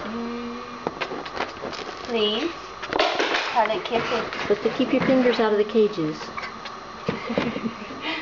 Please. Try to kick it. But to keep your fingers out of the cages.